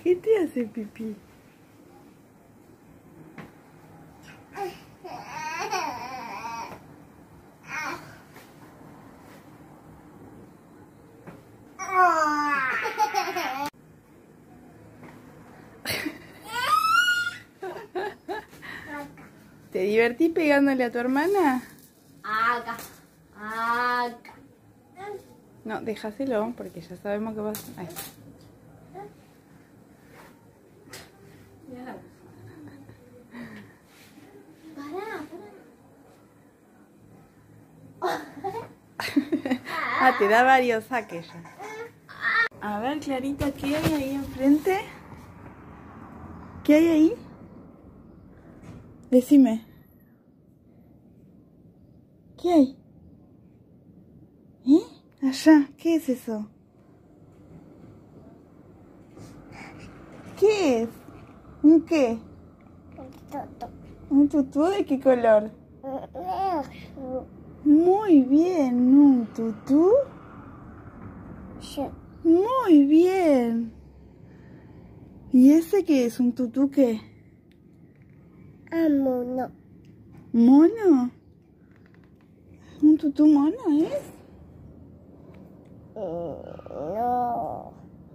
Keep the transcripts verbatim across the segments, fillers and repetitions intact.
qué te hace pipí? ¿Te divertís pegándole a tu hermana? Acá, acá. No, déjaselo, porque ya sabemos que vas... Ahí. Pará, pará. Ah, te da varios saques ya. A ver, Clarita, ¿qué hay ahí enfrente? ¿Qué hay ahí? Decime. ¿Qué hay? ¿Eh? Allá, ¿qué es eso? ¿Qué es? ¿Un qué? ¿Un tutú de qué color? Muy bien, ¿un tutú? Sí. Muy bien. ¿Y ese qué es? ¿Un tutú qué? Amo, no. ¿Mono? ¿Un tutú mono es? No.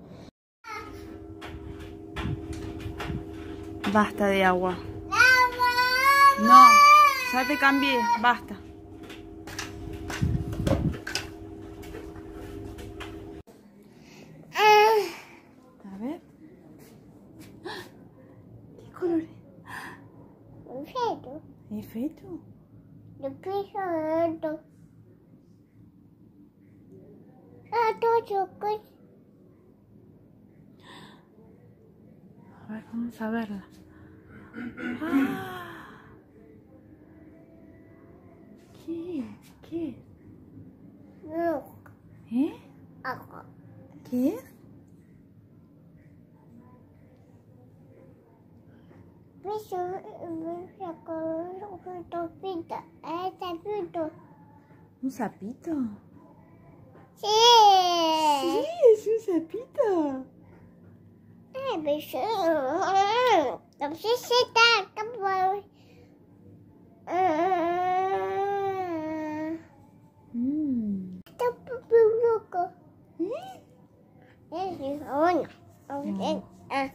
Basta de agua. No, ya te cambié, basta. A ver. ¿Qué color es? Feto. ¿Es feto? Yo pienso esto. Ah, todo pues. A ver, vamos a verla. Ah. ¿Qué? ¿Qué? No. ¿Eh? Agua. ¿Qué es? Pienso, pienso con un topito. Este pito. ¿Un sapito? Sí. Sí, es un sapito. Eh, pienso. No sé si está como. Mm. Está muy loco. ¿Eh? Es bueno. No. Ah.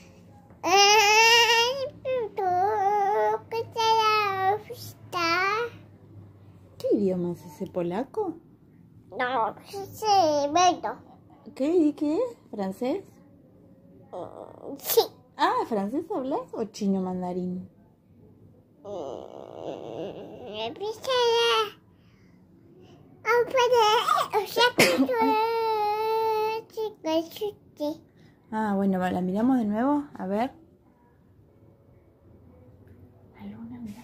Ay, pero ¿qué será fiesta? ¿Qué idioma es ese? ¿Polaco? No, sí, bueno. ¿Qué? ¿Qué es? ¿Francés? Sí. Ah, ¿francés hablas o chino mandarín? Empieza a poner, o sea que chicos, Ah, bueno, la miramos de nuevo, a ver. La luna, mira.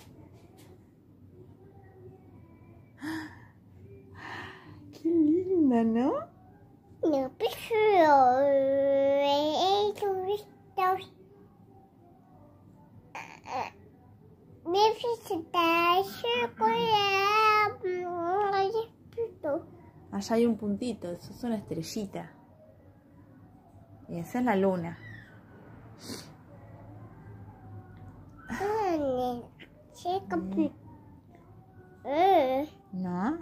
Qué linda, ¿no? no, pero estos necesitas chocolate. Allá hay un puntito, eso es una estrellita. Y esa es la luna. ¿No?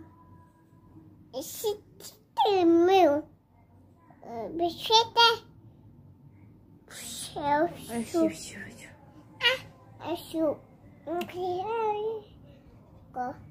Existe meu. Bicicleta. Azul. Azul.